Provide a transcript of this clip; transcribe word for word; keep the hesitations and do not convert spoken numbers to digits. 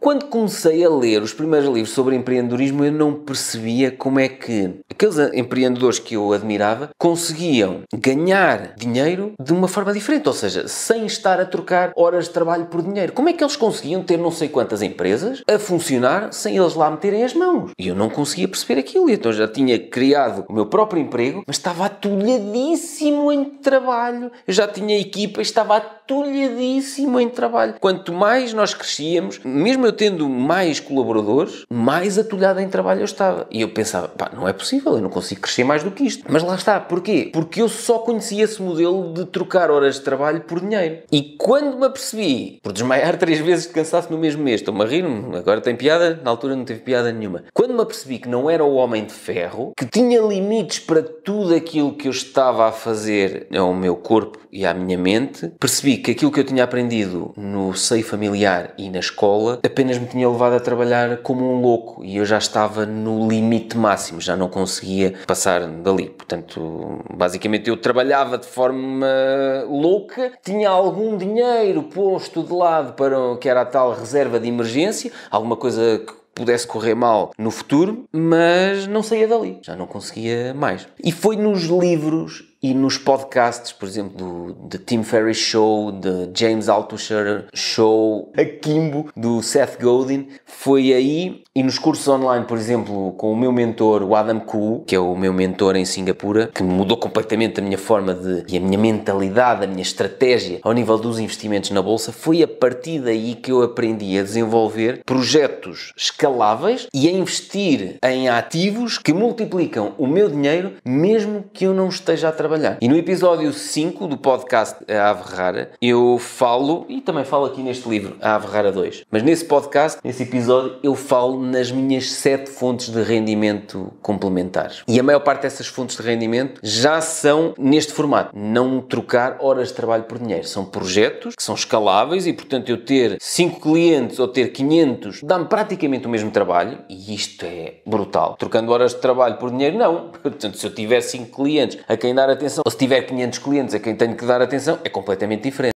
quando comecei a ler os primeiros livros sobre empreendedorismo, eu não percebia como é que aqueles empreendedores que eu admirava conseguiam ganhar dinheiro de uma forma diferente, ou seja, sem estar a trocar horas de trabalho por dinheiro. Como é que eles conseguiam ter não sei quantas empresas a funcionar sem eles lá meterem as mãos? E eu não conseguia perceber aquilo. Então já tinha criado o meu próprio emprego, mas estava atulhadíssimo em trabalho. Eu já tinha equipa e estava atulhadíssimo em trabalho. Quanto mais nós crescíamos, mesmo eu tendo mais colaboradores, mais atulhado em trabalho eu estava. E eu pensava, pá, não é possível, eu não consigo crescer mais do que isto. Mas lá está, porquê? Porque eu só conhecia esse modelo de trocar horas de trabalho por dinheiro. E quando me apercebi, por desmaiar três vezes de cansaço no mesmo mês, estou-me a rir, agora tem piada, na altura não teve piada nenhuma. Quando me apercebi que não era o homem de ferro, que tinha limites para tudo aquilo que eu estava a fazer ao meu corpo e à minha mente, percebi que aquilo que eu tinha aprendido no seio familiar e na escola apenas me tinha levado a trabalhar como um louco e eu já estava no limite máximo, já não conseguia passar dali. Portanto, basicamente eu trabalhava de forma louca, tinha algum dinheiro posto de lado para o que era a tal reserva de emergência, alguma coisa que pudesse correr mal no futuro, mas não saía dali, já não conseguia mais. E foi nos livros e nos podcasts, por exemplo, do The Tim Ferriss Show, de James Altucher Show, a Kimbo, do Seth Godin, foi aí, e nos cursos online, por exemplo, com o meu mentor, o Adam Khoo, que é o meu mentor em Singapura, que mudou completamente a minha forma de, e a minha mentalidade, a minha estratégia ao nível dos investimentos na Bolsa, foi a partir daí que eu aprendi a desenvolver projetos escaláveis e a investir em ativos que multiplicam o meu dinheiro, mesmo que eu não esteja a trabalhar. E no episódio cinco do podcast A Ave Rara, eu falo, e também falo aqui neste livro, A Ave Rara dois, mas nesse podcast, nesse episódio, eu falo nas minhas sete fontes de rendimento complementares. E a maior parte dessas fontes de rendimento já são neste formato. Não trocar horas de trabalho por dinheiro. São projetos que são escaláveis e, portanto, eu ter cinco clientes ou ter quinhentos dá-me praticamente o mesmo trabalho e isto é brutal. Trocando horas de trabalho por dinheiro, não. Portanto, se eu tiver cinco clientes a quem dar atenção, ou se tiver quinhentos clientes a quem tenho que dar atenção, é completamente diferente.